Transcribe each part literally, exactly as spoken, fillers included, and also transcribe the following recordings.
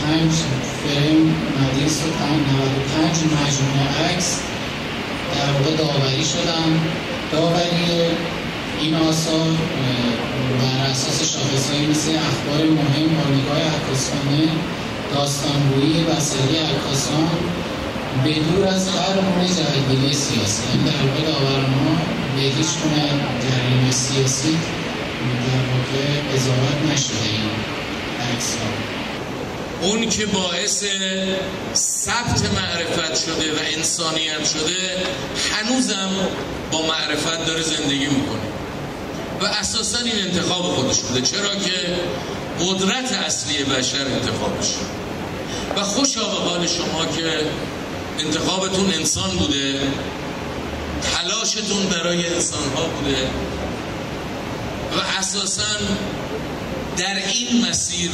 پنج فیلم دویست و نود و پنج مجموعه عکس در واقع داوری شدم. داوری این آثار بر اساس شاخصهایی مثل اخبار مهم با نگاه عکاسانه، داستانگویی و سری عکاسان بدور از هر گونه جهت‌گیری سیاسی. این در واقع داوران‌ها به هیچ گونه جریان سیاسی در واقع قضاوت نشده این عکس‌ها. اون که باعث ثبت معرفت شده و انسانیت شده هنوزم با معرفت داره زندگی میکنه و اساسا این انتخاب خودش بوده، چرا که قدرت اصلی بشر انتخابش. و خوشا به حال شما که انتخابتون انسان بوده، تلاشتون برای انسانها بوده و اساسا در این مسیر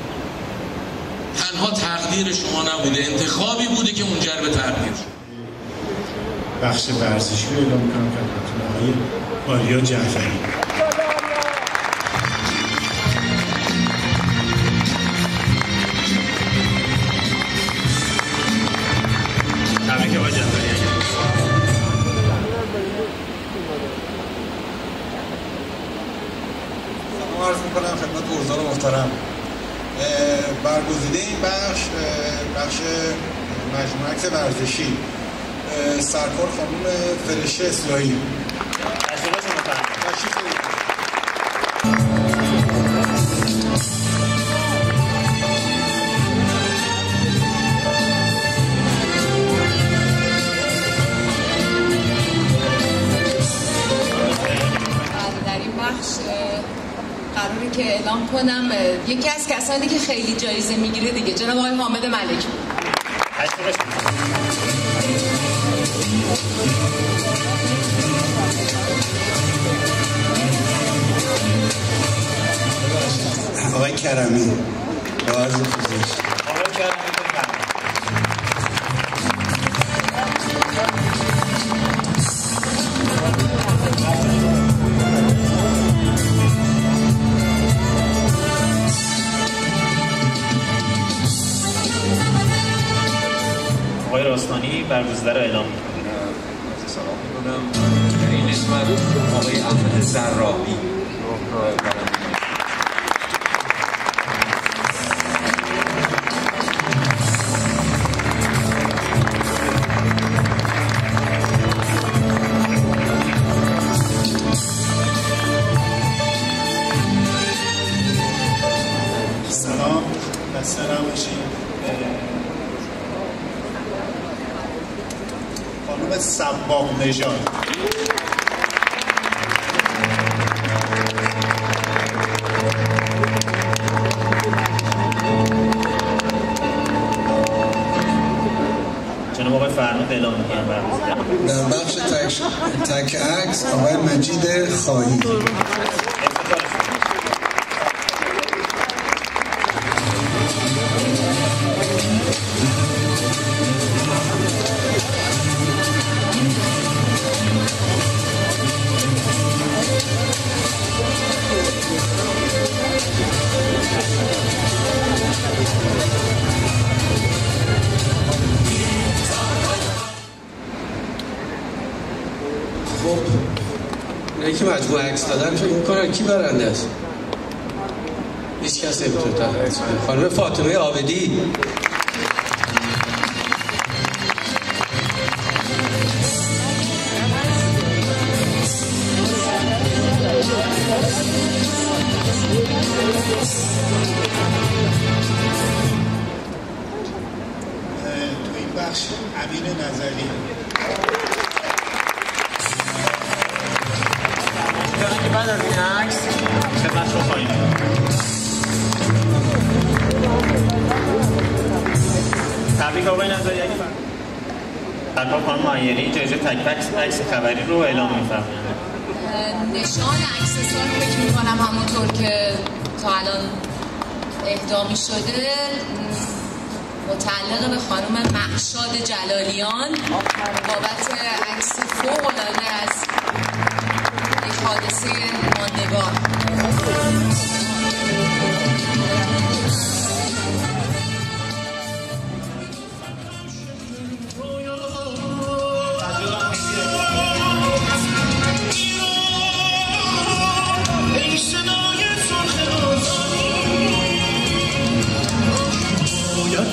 تنها تقدیر شما نبوده، انتخابی بوده که منجر به تقدیر شد. بخش ورزشی رو اعلام می‌کنم خدمتتون آقای آریا جعفری. تبریک آقای جعفری. سلام عرض می‌کنم خدمت حضور محترم. برگزیده این بخش بخش مجموعه عکس ورزشی سرکار خانم فرشه اصلاحی. در این بخش قراره که اعلام کنم یکی از کسانی که خیلی جایزه میگیره دیگه، جناب آقای محمد ملک. آقای کرمی با عرض پوزش. آقای کرمی آقای راستانی برگزیده رو اعلام می‌کنه. سلام می‌کنم. در این قسمت آقای احمد زراحی سلام، دسته نباشید. خانم صباغ نژاد. جناب آقای فرمود اعلام می‌کنم برگزیده. در بخش تک تک عکس آقای مجید خواهی. خب اینایی که مجموعه عکس دادن فکر می‌کنن کی برنده است؟ هیچ کس نمی‌تونه تحقیق کنه. خانم فاطمه عابدی. تو این بخش امین نظری. که بعد از این عکس خدمت رو خواهیم تبریک آقای نظری. اگه برپا خانم معینی جایزه تک عکس خبری رو اعلام می‌فرمایند. نشان اکسسوار فکر می‌کنم همونطور که تا الان اهدا شده متعلق به خانم ارشاد جلالیان بابت عکس فوق‌العاده از یک حادثه ماندگار.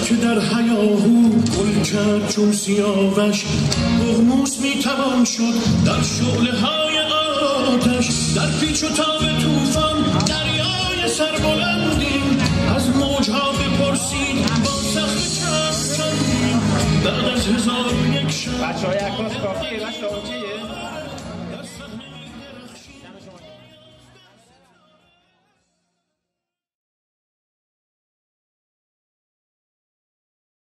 که در هیاهو گل کرد چون سیاوش، ققنوس میتوان شد در شعله های آتش، در پیچ و تاب طوفان دریای سربلندیم، از موجها بپرسید با سخت چند چندیم، بعد از هزار و یک شب. بچه های عکاس کافیه؟ بچه ها اوکیه؟